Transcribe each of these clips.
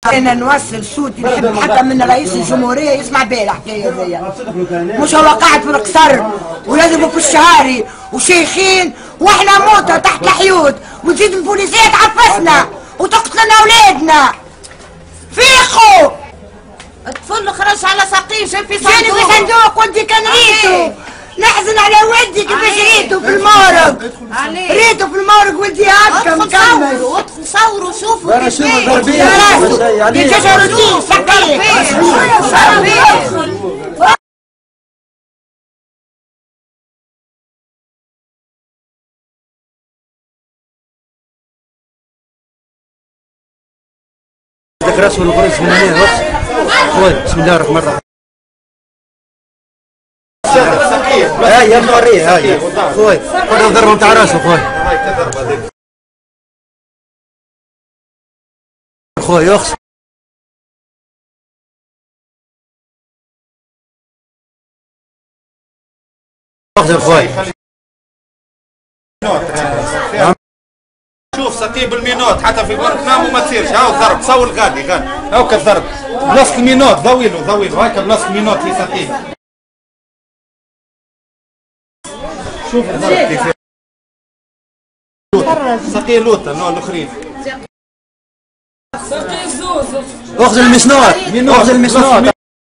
انا نوصل صوتي، نحب حتى من رئيس الجمهوريه يسمع بيه الحكايه ذي. مش هو قاعد في القصر ولازم في الشهاري وشيخين واحنا موتى تحت الحيوط، وتزيد البوليسيه تعفسنا وتقتل لنا اولادنا. فيقوا الطفل خرج على ساقيه، جاب في صندوق ودي كان ريتو. نحزن على ودي كيفاش ريتو في المورق. ريتو في المورق ودي هكا مكمل. ادخل صوروا شوفوا كيفاش يا راسي دي تجاروتين ساقيه. راسه الغرز من هنا خويا. بسم الله الرحمن الرحيم. هاي يا نوريه هاي خويا، ورا ضربه نتاع راسه خويا. خويا اخس اخزر خويا. شوف سقيب المينوت حتى في غرفة نامو ما تصيرش. هاو ضرب صور غادي هاو كالضرب بلاصة المينوت. ضويله هاكا بلاصة المينوت في سقيب. شوف الضرب كيف سقي لوطة نوع الاخرين. اخذ المسنوط اخذ المسنوط.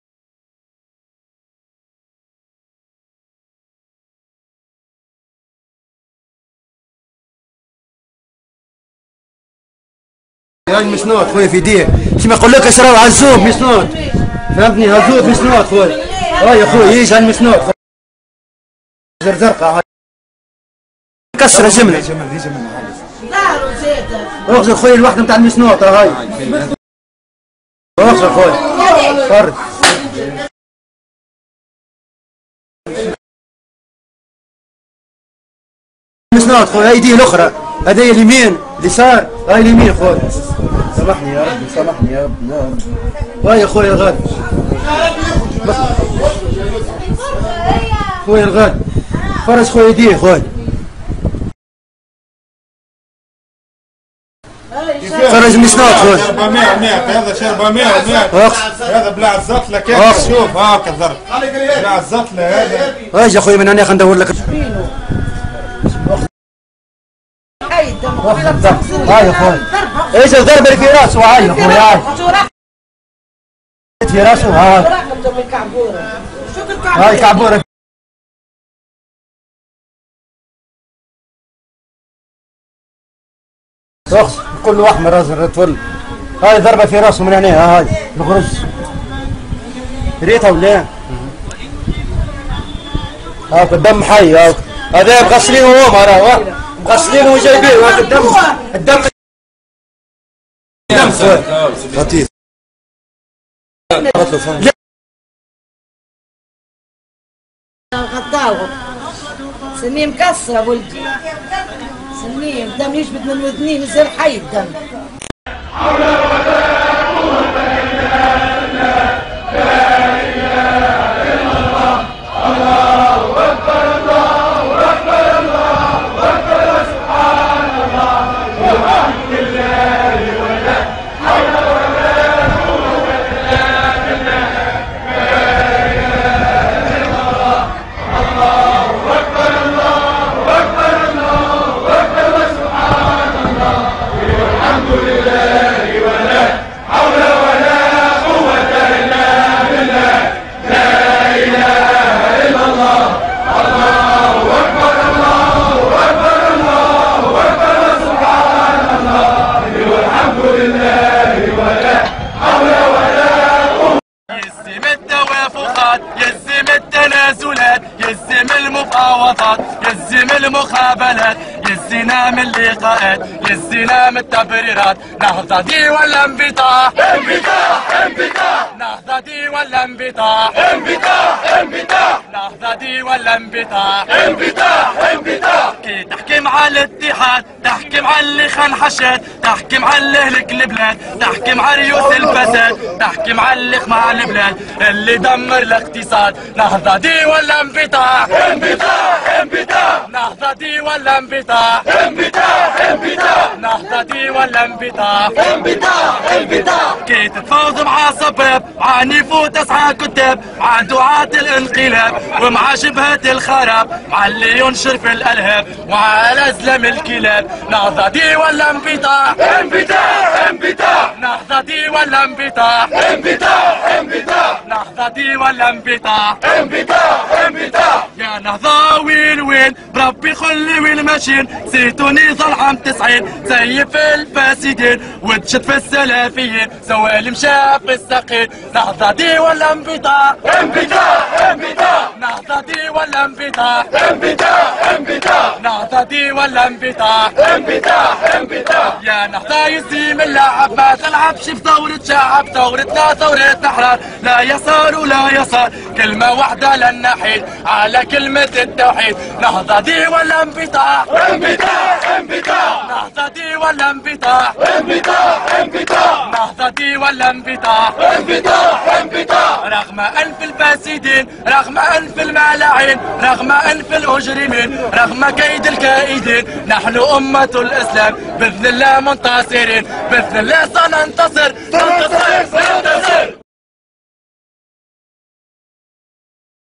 هاي مسنوط خويا في يديه، كيما يقول لك اشراو عزوب مسنوط، فهمتني؟ عزوب مسنوط خويا. هاي يا خويا يجي على المسنوط زرزرقه. هاي كسر جمله اخذ خويا الوحده نتاع المسنوط. هاي اخذ خويا فرد مسنوط خويا. هاي يديه الاخرى، هذه اليمين اليسار. هاي اليمين خويا. سامحني يا ربي سامحني يا رب. هاي يا خويا الغالي خويا الغالي فرج خويا يديه خويا. فرج مسنوط خويا. 400 هذا شي 400 هذا بلا الزطله كيف شوف هاكا الضرب بلا الزطله هذا. هاي يا خويا من هنا خلينا ندور لك. هاي يا خويا ايش الضربه اللي في راسه. هاي يا خويا هاي في راسه. هاي كعبوره. اخس كله احمر ازرق تولي. هاي ضربه في راسه من هنا. هاي الغرز ريتها ولا هاك الدم حي. هاك هذا مغسلينه هو راه مغسلينه وجايبينه. هاك الدم لطيف. غطاوه سنين مكسره ولدي، سنين الدم يجبد من وذنين يصير حي الدم. حول ولا قوة إلا بالله لا إله إلا الله. الله أكبر الله أكبر الله أكبر سبحان الله والحمد لله ولا حول ولا قوة إلا بالله لا إله إلا الله. الله أكبر الله أكبر الله أكبر سبحان الله والحمد لله ولا حول ولا قوة إلا بالله لا إله إلا الله. الله أكبر الله أكبر الله أكبر سبحان الله والحمد لله ولا حول ولا قوة. يلزم التوافقات، يلزم التنازلات، يلزم المفاوضات، يلزم المقابلات، يلزمنا من اللقاءات، يلزمنا من التبريرات. نهضة دي ولا انبطاح؟ انبطاح انبطاح. نهضة دي ولا انبطاح؟ انبطاح نهضة دي ولا انبطاح؟ انبطاح كي تحكي مع الاتحاد تحكي مع اللي خان حشاد تحكي مع اللي هلك البلاد تحكي مع ريوس الفساد تحكي مع اللي خمع البلاد اللي دمر الاقتصاد نهضة دي ولا انبطاح؟ انبطاح نهضة دي ولا انبطاح؟ انبطاح نهضة دي ولا انبطاح؟ انبطاح كي تتفاوض مع صباب مع نيفو تسعى كتاب مع دعاة الانقلاب ومع شبهة الخراب مع اللي ينشر في الالهاب ومع الازلم الكلاب نهضة دي ولا انبطاح؟ انبطاح نهضة دي ولا انبطاح؟ انبطاح نهضة دي ولا انبطاح؟ انبطاح يا نهضة وين بربي خلي وين ماشيين سيتو نضال عام 90 زيف الفاسدين وتشد في السلفيين سوالم شاب السقيم نهضة دي ولا انبطاح؟ انبطاح نهضة دي ولا انبطاح؟ انبطاح نهضة دي ولا انبطاح؟ انبطاح يا نهضة يزيم اللعب ما تلعبش في ثورة شعب ثورتنا ثورة احرار لا يسار ولا يسار كلمة واحدة لن نحيد على كلمة التوحيد نهضة دي ولا انبطاح؟ انبطاح نهضة دي ولا انبطاح؟ انبطاح نهضة دي ولا انبطاح؟ انبطاح رغم أنف الفاسدين رغم أنف الملاعين رغم أنف المجرمين رغم كيد الكائدين نحن أمة الإسلام بإذن الله منتصرين بإذن الله سننتصر